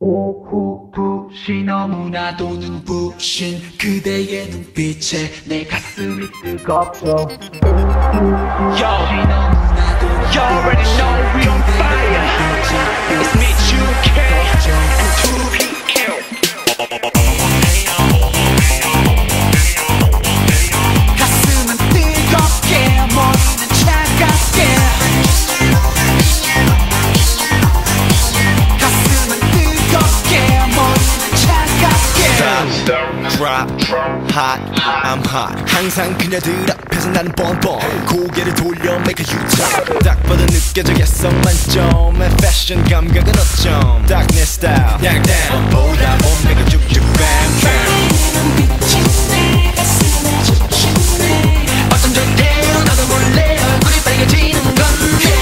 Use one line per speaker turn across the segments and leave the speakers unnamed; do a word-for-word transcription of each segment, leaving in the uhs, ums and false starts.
오후 두 시 너무나도 눈부신 그대의 눈빛에 내 가슴이 뜨겁죠. 오후 두 시 너무나도
You already know we on fire. It's me, Jun.K and two P.L.
가슴은 뜨겁게 머리는 차갑게 가슴은 뜨겁게 머리는 차갑게
Drop, hot, I'm hot. 항상 그녀들 앞에서 난 뻔뻔 고개를 돌려 make a U-turn. 딱 봐도 느껴져 가에세ong만jeomui 패션 감각은 어쩜 딱 내 스타일 양양 뭐보다 몸매가 쭉쭉 뱀뱀
어쩜 좋대요 나도 몰래 얼굴이 빨개지는 건데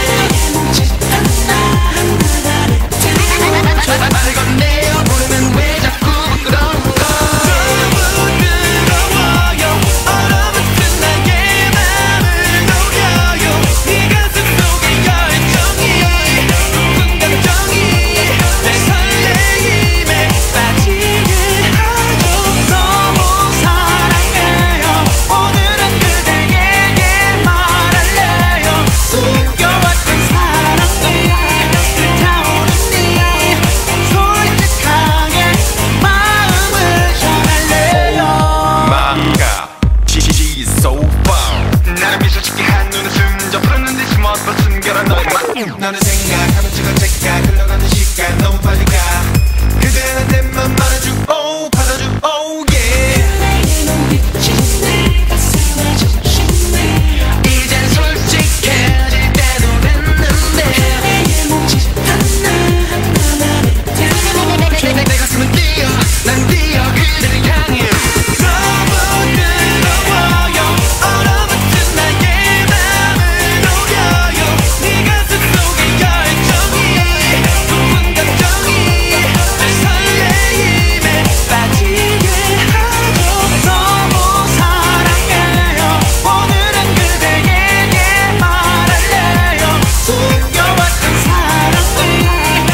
말을 건네요 모르면 왜 자꾸 부끄러운 거 너무 뜨거워요 얼어붙은 나의 맘을 녹여요 네 가슴 속에 열정이 높은 감정이 내 설레임에 빠지게 하죠 너무 사랑해요 오늘은 그대에게 말할래요 숨겨왔던 사랑이 불타오르니 솔직하게 마음을 전할래요
마가 She's so fun.
나를 미소 짓게 한 눈은 숨져 푸는 듯이 멋도 숨겨라 너의 맘.
너는 생각하면 지금 제가 흘러가는 시간 너무 빨리 가 그대는 내맘 말해줘 oh 받아줘 oh yeah
그대의 눈빛이 내 가슴에 적시네 이젠 솔직해질 때도 됐는데 그대의 몸짓 하나하나만
내, 내 가슴은 뛰어 난 뛰어 그대를 향해
너무 뜨거워요 얼어붙은 나의 맘을 녹여요 네 가슴 속에 열정이 높은 감정이 내 설레임에
빠지게 하죠 너무 사랑해요 오늘은 그대에게 말할래요 숨겨왔던 사랑이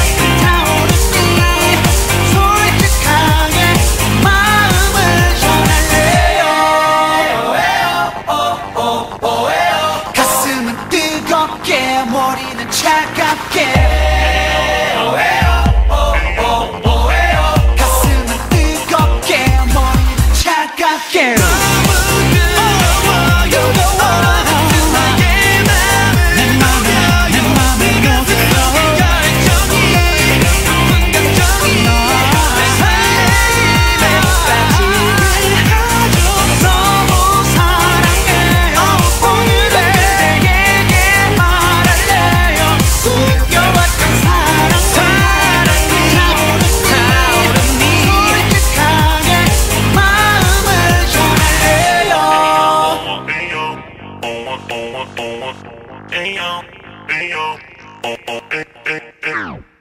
불타오르니 솔직하게 마음을 전할래요 가슴은 뜨겁게 머리는 차갑게 가슴은 뜨겁게 머리는 차갑게
너무 뜨거워요 얼어붙은 나의 맘을 녹여요
내 맘을
네 가슴 속에 열정이 높은 감정이 내 설레임에
빠지게 하죠 너무 사랑해요 오늘은 그대에게 말할래요 숨겨왔던 사랑이 타오르니 솔직하게 마음을 전할래요
Ayo, ayo, ayo, ayo, ayo, ayo.